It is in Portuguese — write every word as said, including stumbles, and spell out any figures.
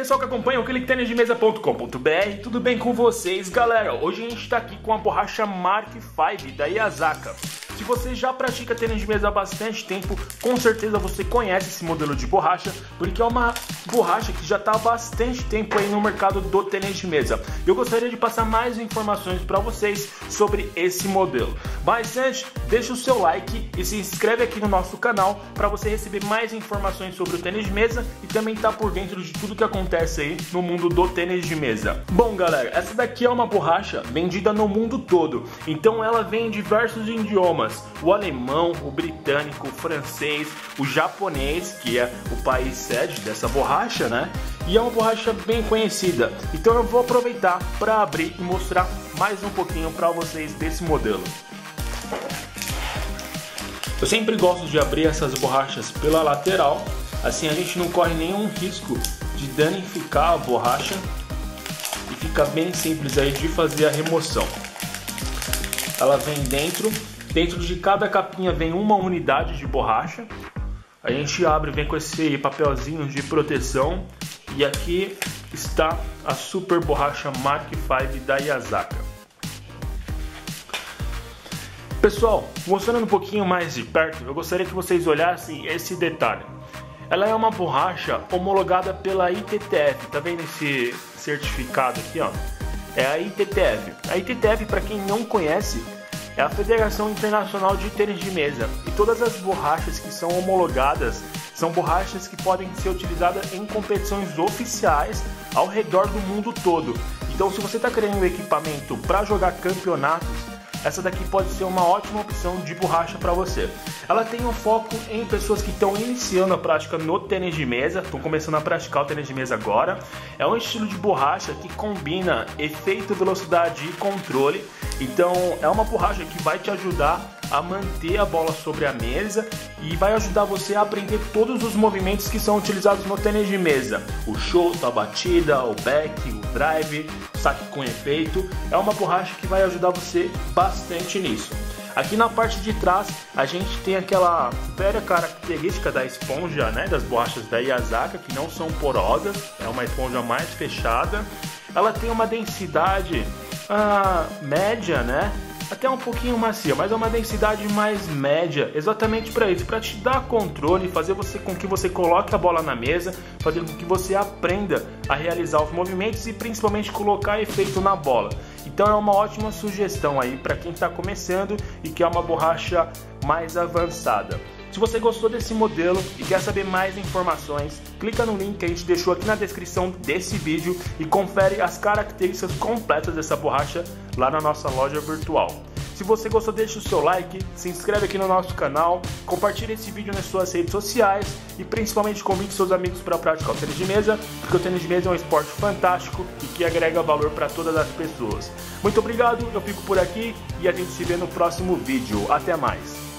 pessoal que acompanha o clique tênis de mesa ponto com ponto br, tudo bem com vocês, galera? Hoje a gente está aqui com a borracha Mark cinco da Yasaka. Se você já pratica tênis de mesa há bastante tempo, com certeza você conhece esse modelo de borracha, porque é uma borracha que já está há bastante tempo aí no mercado do tênis de mesa. Eu gostaria de passar mais informações para vocês sobre esse modelo. Mas antes, deixa o seu like e se inscreve aqui no nosso canal para você receber mais informações sobre o tênis de mesa e também estar por dentro de tudo que acontece aí no mundo do tênis de mesa. Bom, galera, essa daqui é uma borracha vendida no mundo todo, então ela vem em diversos idiomas. O alemão, o britânico, o francês, o japonês, que é o país sede dessa borracha, né? E é uma borracha bem conhecida. Então eu vou aproveitar para abrir e mostrar mais um pouquinho para vocês desse modelo. Eu sempre gosto de abrir essas borrachas pela lateral, assim a gente não corre nenhum risco de danificar a borracha e fica bem simples aí de fazer a remoção. Ela vem dentro. Dentro de cada capinha vem uma unidade de borracha. A gente abre, vem com esse papelzinho de proteção. E aqui está a super borracha Mark cinco da Yasaka. Pessoal, mostrando um pouquinho mais de perto, eu gostaria que vocês olhassem esse detalhe. Ela é uma borracha homologada pela I T T F. Tá vendo esse certificado aqui, ó? É a I T T F. A I T T F, para quem não conhece, é a Federação Internacional de Tênis de Mesa, e todas as borrachas que são homologadas são borrachas que podem ser utilizadas em competições oficiais ao redor do mundo todo. Então, se você está querendo um equipamento para jogar campeonatos, essa daqui pode ser uma ótima opção de borracha para você. Ela tem um foco em pessoas que estão iniciando a prática no tênis de mesa, estão começando a praticar o tênis de mesa agora. É um estilo de borracha que combina efeito, velocidade e controle. Então é uma borracha que vai te ajudar a manter a bola sobre a mesa e vai ajudar você a aprender todos os movimentos que são utilizados no tênis de mesa. O shot, a batida, o back, o drive, o saque com efeito. É uma borracha que vai ajudar você bastante nisso. Aqui na parte de trás a gente tem aquela velha característica da esponja, né, das borrachas da Yasaka, que não são porosas, é uma esponja mais fechada. Ela tem uma densidade ah, média, né? Até um pouquinho macia, mas é uma densidade mais média, exatamente para isso, para te dar controle, fazer você com que você coloque a bola na mesa, fazer com que você aprenda a realizar os movimentos e principalmente colocar efeito na bola. Então é uma ótima sugestão aí para quem está começando e quer uma borracha mais avançada. Se você gostou desse modelo e quer saber mais informações, clica no link que a gente deixou aqui na descrição desse vídeo e confere as características completas dessa borracha lá na nossa loja virtual. Se você gostou, deixa o seu like, se inscreve aqui no nosso canal, compartilhe esse vídeo nas suas redes sociais e principalmente convide seus amigos para praticar o tênis de mesa, porque o tênis de mesa é um esporte fantástico e que agrega valor para todas as pessoas. Muito obrigado, eu fico por aqui e a gente se vê no próximo vídeo. Até mais!